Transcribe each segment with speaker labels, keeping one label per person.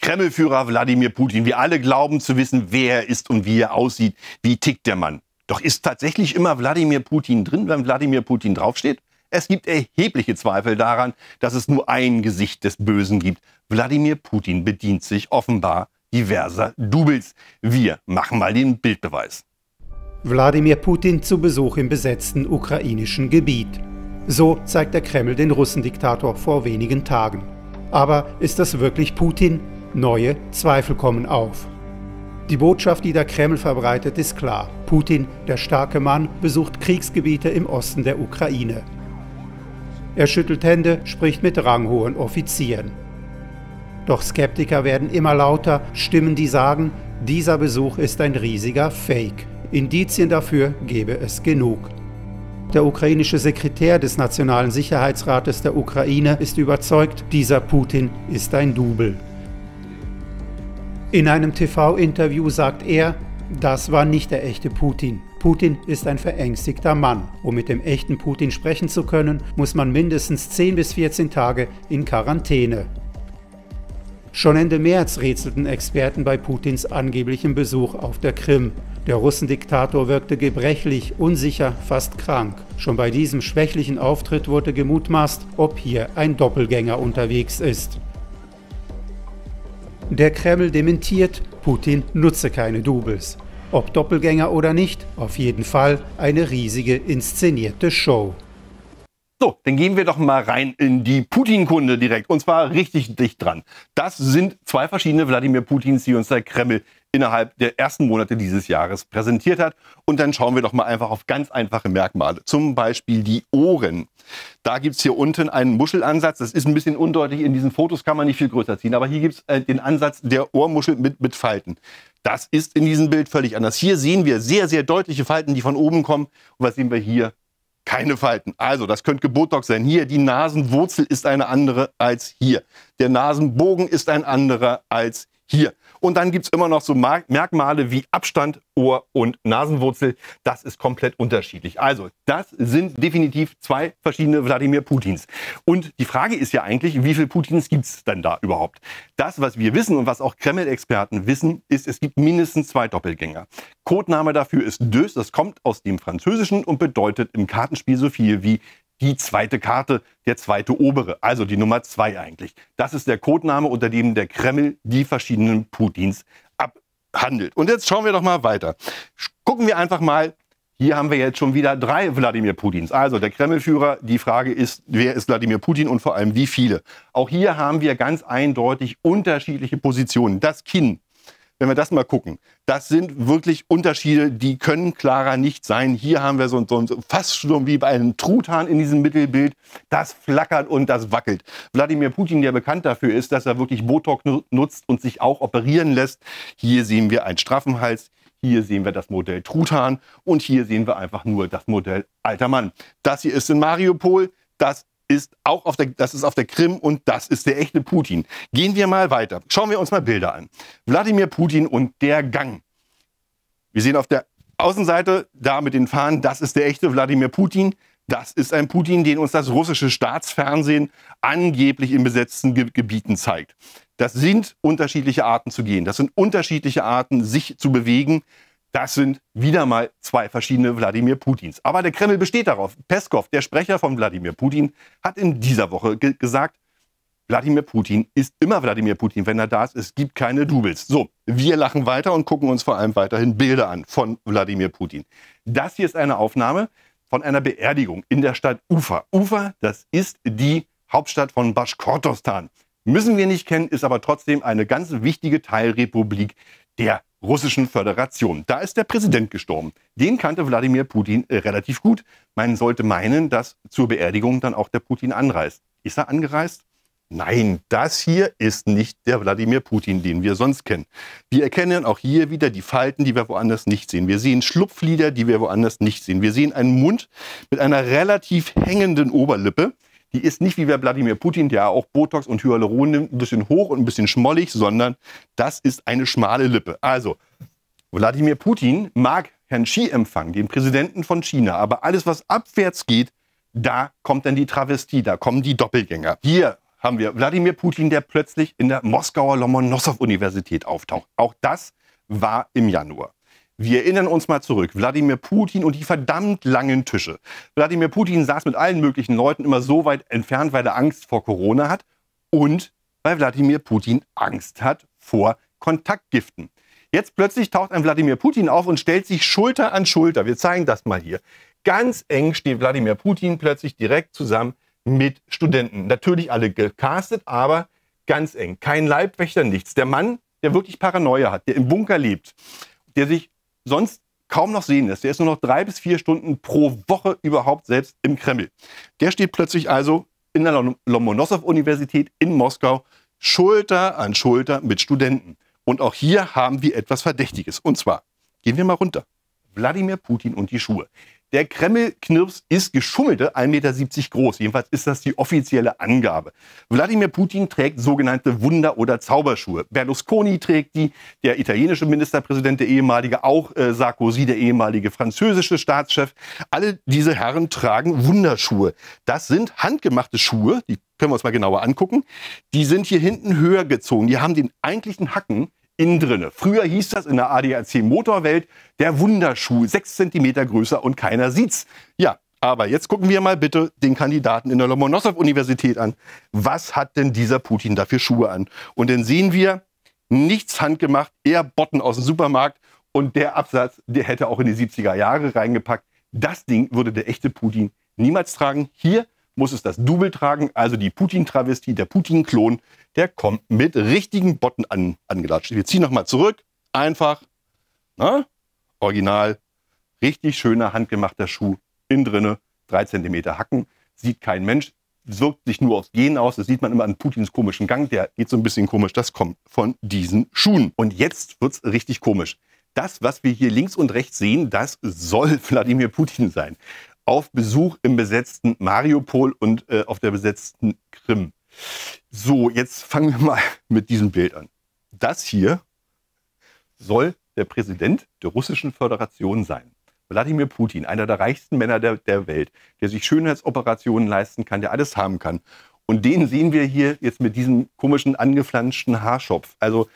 Speaker 1: Kreml-Führer Wladimir Putin. Wir alle glauben zu wissen, wer er ist und wie er aussieht. Wie tickt der Mann? Doch ist tatsächlich immer Wladimir Putin drin, wenn Wladimir Putin draufsteht? Es gibt erhebliche Zweifel daran, dass es nur ein Gesicht des Bösen gibt. Wladimir Putin bedient sich offenbar diverser Doubles. Wir machen mal den Bildbeweis.
Speaker 2: Wladimir Putin zu Besuch im besetzten ukrainischen Gebiet. So zeigt der Kreml den Russendiktator vor wenigen Tagen. Aber ist das wirklich Putin? Neue Zweifel kommen auf. Die Botschaft, die der Kreml verbreitet, ist klar. Putin, der starke Mann, besucht Kriegsgebiete im Osten der Ukraine. Er schüttelt Hände, spricht mit ranghohen Offizieren. Doch Skeptiker werden immer lauter, Stimmen, die sagen, dieser Besuch ist ein riesiger Fake. Indizien dafür gebe es genug. Der ukrainische Sekretär des Nationalen Sicherheitsrates der Ukraine ist überzeugt, dieser Putin ist ein Double. In einem TV-Interview sagt er, das war nicht der echte Putin. Putin ist ein verängstigter Mann. Um mit dem echten Putin sprechen zu können, muss man mindestens 10 bis 14 Tage in Quarantäne. Schon Ende März rätselten Experten bei Putins angeblichem Besuch auf der Krim. Der Russendiktator wirkte gebrechlich, unsicher, fast krank. Schon bei diesem schwächlichen Auftritt wurde gemutmaßt, ob hier ein Doppelgänger unterwegs ist. Der Kreml dementiert, Putin nutze keine Doubles. Ob Doppelgänger oder nicht, auf jeden Fall eine riesige inszenierte Show.
Speaker 1: So, dann gehen wir doch mal rein in die Putin-Kunde direkt. Und zwar richtig dicht dran. Das sind zwei verschiedene Wladimir Putins, die uns der Kreml innerhalb der ersten Monate dieses Jahres präsentiert hat. Und dann schauen wir doch mal einfach auf ganz einfache Merkmale. Zum Beispiel die Ohren. Da gibt es hier unten einen Muschelansatz. Das ist ein bisschen undeutlich. In diesen Fotos kann man nicht viel größer ziehen. Aber hier gibt es den Ansatz der Ohrmuschel mit Falten. Das ist in diesem Bild völlig anders. Hier sehen wir sehr, sehr deutliche Falten, die von oben kommen. Und was sehen wir hier? Keine Falten. Also, das könnte Gebotox sein. Hier, die Nasenwurzel ist eine andere als hier. Der Nasenbogen ist ein anderer als hier. Und dann gibt es immer noch so Merkmale wie Abstand, Ohr und Nasenwurzel. Das ist komplett unterschiedlich. Also, das sind definitiv zwei verschiedene Wladimir Putins. Und die Frage ist ja eigentlich, wie viele Putins gibt es denn da überhaupt? Das, was wir wissen und was auch Kreml-Experten wissen, ist, es gibt mindestens zwei Doppelgänger. Codename dafür ist Deux. Das kommt aus dem Französischen und bedeutet im Kartenspiel so viel wie die zweite Karte, der zweite obere, also die Nummer 2 eigentlich. Das ist der Codename, unter dem der Kreml die verschiedenen Putins abhandelt. Und jetzt schauen wir doch mal weiter. Gucken wir einfach mal, hier haben wir jetzt schon wieder 3 Wladimir Putins. Also der Kremlführer, die Frage ist, wer ist Wladimir Putin und vor allem wie viele? Auch hier haben wir ganz eindeutig unterschiedliche Positionen. Das Kinn. Wenn wir das mal gucken, das sind wirklich Unterschiede, die können klarer nicht sein. Hier haben wir so fast schon wie bei einem Truthahn in diesem Mittelbild. Das flackert und das wackelt. Wladimir Putin, der bekannt dafür ist, dass er wirklich Botox nutzt und sich auch operieren lässt. Hier sehen wir einen straffen Hals. Hier sehen wir das Modell Truthahn. Und hier sehen wir einfach nur das Modell alter Mann. Das hier ist in Mariupol. Das ist auf der Krim und das ist der echte Putin. Gehen wir mal weiter. Schauen wir uns mal Bilder an. Wladimir Putin und der Gang. Wir sehen auf der Außenseite, da mit den Fahnen, das ist der echte Wladimir Putin. Das ist ein Putin, den uns das russische Staatsfernsehen angeblich in besetzten Gebieten zeigt. Das sind unterschiedliche Arten zu gehen. Das sind unterschiedliche Arten, sich zu bewegen. Das sind wieder mal zwei verschiedene Wladimir Putins. Aber der Kreml besteht darauf. Peskov, der Sprecher von Wladimir Putin, hat in dieser Woche gesagt, Wladimir Putin ist immer Wladimir Putin, wenn er da ist. Es gibt keine Doubles. So, wir lachen weiter und gucken uns vor allem weiterhin Bilder an von Wladimir Putin. Das hier ist eine Aufnahme von einer Beerdigung in der Stadt Ufa. Ufa, das ist die Hauptstadt von Baschkortostan. Müssen wir nicht kennen, ist aber trotzdem eine ganz wichtige Teilrepublik der Russischen Föderation. Da ist der Präsident gestorben. Den kannte Wladimir Putin relativ gut. Man sollte meinen, dass zur Beerdigung dann auch der Putin anreist. Ist er angereist? Nein, das hier ist nicht der Wladimir Putin, den wir sonst kennen. Wir erkennen auch hier wieder die Falten, die wir woanders nicht sehen. Wir sehen Schlupflider, die wir woanders nicht sehen. Wir sehen einen Mund mit einer relativ hängenden Oberlippe. Die ist nicht wie bei Wladimir Putin, der auch Botox und Hyaluron nimmt, ein bisschen hoch und ein bisschen schmollig, sondern das ist eine schmale Lippe. Also, Wladimir Putin mag Herrn Xi empfangen, den Präsidenten von China, aber alles, was abwärts geht, da kommt dann die Travestie, da kommen die Doppelgänger. Hier haben wir Wladimir Putin, der plötzlich in der Moskauer Lomonossow-Universität auftaucht. Auch das war im Januar. Wir erinnern uns mal zurück. Wladimir Putin und die verdammt langen Tische. Wladimir Putin saß mit allen möglichen Leuten immer so weit entfernt, weil er Angst vor Corona hat und weil Wladimir Putin Angst hat vor Kontaktgiften. Jetzt plötzlich taucht ein Wladimir Putin auf und stellt sich Schulter an Schulter. Wir zeigen das mal hier. Ganz eng steht Wladimir Putin plötzlich direkt zusammen mit Studenten. Natürlich alle gecastet, aber ganz eng. Kein Leibwächter, nichts. Der Mann, der wirklich Paranoia hat, der im Bunker lebt, der sich sonst kaum noch sehen lässt. Der ist nur noch 3 bis 4 Stunden pro Woche überhaupt selbst im Kreml. Der steht plötzlich also in der Lomonossow-Universität in Moskau Schulter an Schulter mit Studenten. Und auch hier haben wir etwas Verdächtiges. Und zwar, gehen wir mal runter. Wladimir Putin und die Schuhe. Der Kreml-Knirps ist geschummelte 1,70 Meter groß. Jedenfalls ist das die offizielle Angabe. Wladimir Putin trägt sogenannte Wunder- oder Zauberschuhe. Berlusconi trägt die, der italienische Ministerpräsident, der ehemalige, auch Sarkozy, der ehemalige französische Staatschef. Alle diese Herren tragen Wunderschuhe. Das sind handgemachte Schuhe, die können wir uns mal genauer angucken. Die sind hier hinten höher gezogen. Die haben den eigentlichen Hacken innen drinne. Früher hieß das in der ADAC Motorwelt der Wunderschuh, 6 Zentimeter größer und keiner sieht's. Ja, aber jetzt gucken wir mal bitte den Kandidaten in der Lomonossow-Universität an. Was hat denn dieser Putin da für Schuhe an? Und dann sehen wir, nichts handgemacht, eher Botten aus dem Supermarkt und der Absatz, der hätte auch in die 70er Jahre reingepackt. Das Ding würde der echte Putin niemals tragen. Hier muss es das Double tragen, also die Putin-Travestie, der Putin-Klon, der kommt mit richtigen Botten angelatscht. Wir ziehen nochmal zurück, einfach, original, richtig schöner handgemachter Schuh, innen drinne, 3 Zentimeter Hacken, sieht kein Mensch, wirkt sich nur aufs Gehen aus, das sieht man immer an Putins komischen Gang, der geht so ein bisschen komisch, das kommt von diesen Schuhen. Und jetzt wird's richtig komisch. Das, was wir hier links und rechts sehen, das soll Wladimir Putin sein. Auf Besuch im besetzten Mariupol und auf der besetzten Krim. So, jetzt fangen wir mal mit diesem Bild an. Das hier soll der Präsident der Russischen Föderation sein. Wladimir Putin, einer der reichsten Männer der Welt, der sich Schönheitsoperationen leisten kann, der alles haben kann. Und den sehen wir hier jetzt mit diesem komischen angeflanschten Haarschopf. Also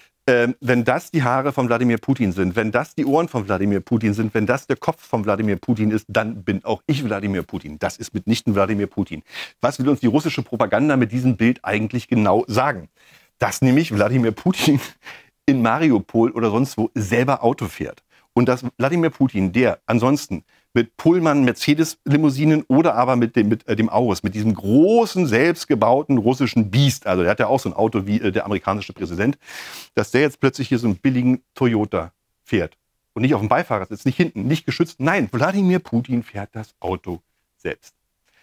Speaker 1: wenn das die Haare von Wladimir Putin sind, wenn das die Ohren von Wladimir Putin sind, wenn das der Kopf von Wladimir Putin ist, dann bin auch ich Wladimir Putin. Das ist mitnichten Wladimir Putin. Was will uns die russische Propaganda mit diesem Bild eigentlich genau sagen? Dass nämlich Wladimir Putin in Mariupol oder sonst wo selber Auto fährt. Und dass Wladimir Putin, der ansonsten mit Pullman, Mercedes-Limousinen oder aber mit dem Aurus, mit diesem großen, selbstgebauten russischen Biest, also der hat ja auch so ein Auto wie der amerikanische Präsident, dass der jetzt plötzlich hier so einen billigen Toyota fährt. Und nicht auf dem Beifahrersitz, nicht hinten, nicht geschützt. Nein, Wladimir Putin fährt das Auto selbst.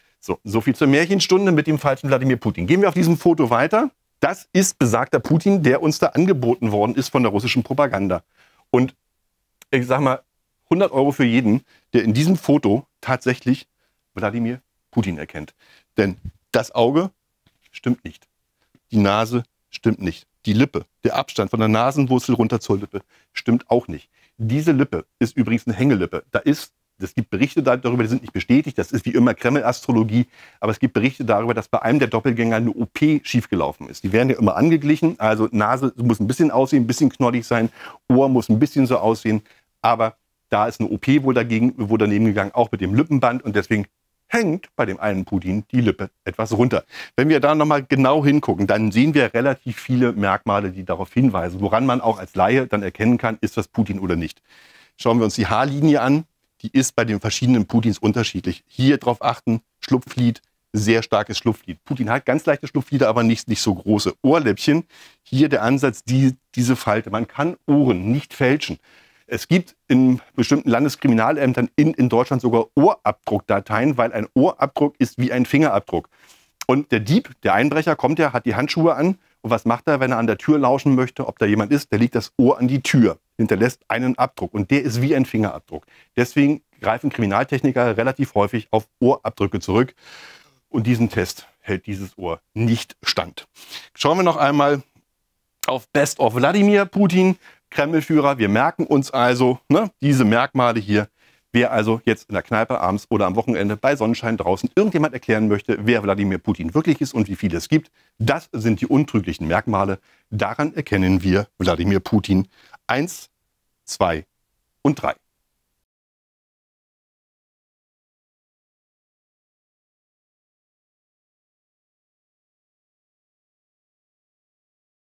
Speaker 1: So viel zur Märchenstunde mit dem falschen Wladimir Putin. Gehen wir auf diesem Foto weiter. Das ist besagter Putin, der uns da angeboten worden ist von der russischen Propaganda. Und ich sag mal, 100 € für jeden, der in diesem Foto tatsächlich Wladimir Putin erkennt. Denn das Auge stimmt nicht. Die Nase stimmt nicht. Die Lippe, der Abstand von der Nasenwurzel runter zur Lippe, stimmt auch nicht. Diese Lippe ist übrigens eine Hängelippe. Es gibt Berichte darüber, die sind nicht bestätigt. Das ist wie immer Kreml-Astrologie. Aber es gibt Berichte darüber, dass bei einem der Doppelgänger eine OP schiefgelaufen ist. Die werden ja immer angeglichen. Also Nase muss ein bisschen aussehen, ein bisschen knollig sein. Ohr muss ein bisschen so aussehen. Aber da ist eine OP wohl daneben gegangen, auch mit dem Lippenband. Und deswegen hängt bei dem einen Putin die Lippe etwas runter. Wenn wir da nochmal genau hingucken, dann sehen wir relativ viele Merkmale, die darauf hinweisen, woran man auch als Laie dann erkennen kann, ist das Putin oder nicht. Schauen wir uns die Haarlinie an. Die ist bei den verschiedenen Putins unterschiedlich. Hier drauf achten, Schlupflid, sehr starkes Schlupflid. Putin hat ganz leichte Schlupflider, aber nicht so große. Ohrläppchen, hier der Ansatz, diese Falte. Man kann Ohren nicht fälschen. Es gibt in bestimmten Landeskriminalämtern in Deutschland sogar Ohrabdruckdateien, weil ein Ohrabdruck ist wie ein Fingerabdruck. Und der Dieb, der Einbrecher, kommt ja, hat die Handschuhe an. Und was macht er, wenn er an der Tür lauschen möchte, ob da jemand ist? Der legt das Ohr an die Tür, hinterlässt einen Abdruck. Und der ist wie ein Fingerabdruck. Deswegen greifen Kriminaltechniker relativ häufig auf Ohrabdrücke zurück. Und diesen Test hält dieses Ohr nicht stand. Schauen wir noch einmal auf Best of Wladimir Putin, Kremlführer. Wir merken uns also diese Merkmale hier. Wer also jetzt in der Kneipe abends oder am Wochenende bei Sonnenschein draußen irgendjemand erklären möchte, wer Wladimir Putin wirklich ist und wie viele es gibt, das sind die untrüglichen Merkmale. Daran erkennen wir Wladimir Putin 1, 2 und 3.